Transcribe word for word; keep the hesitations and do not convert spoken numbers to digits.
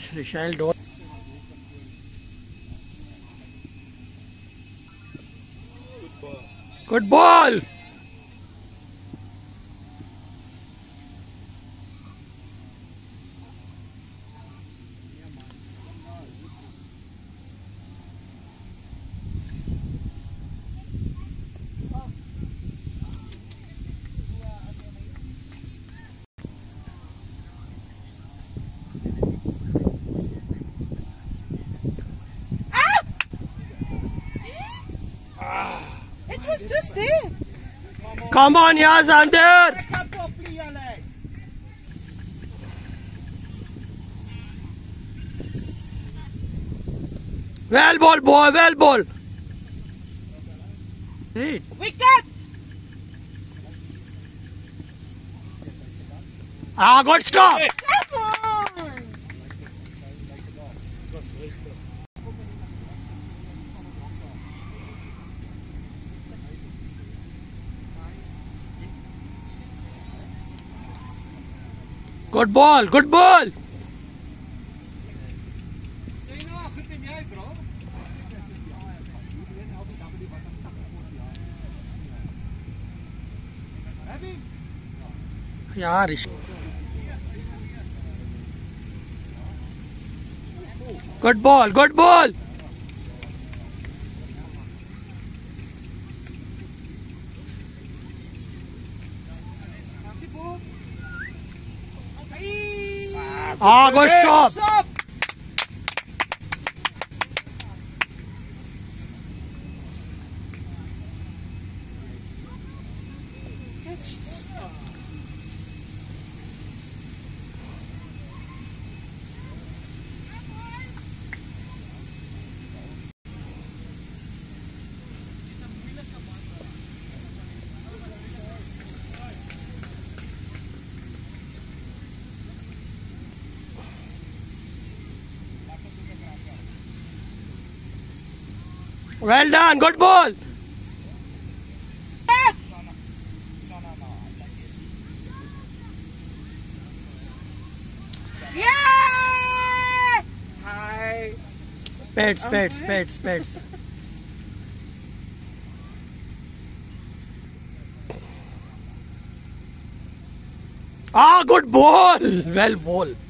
Rishail don't. Good ball. It was just there. Come on, Yazander. Pick up properly, your legs. Well ball, boy. Well ball. Hey. Wicket. Ah, good stop. Come on. Good ball. Good ball. यार good ball, good ball. Ah, good stop. Stop. Well done, good ball. Yeah! Hi. Pets, pets, pets, pets. Ah, good ball. Well ball.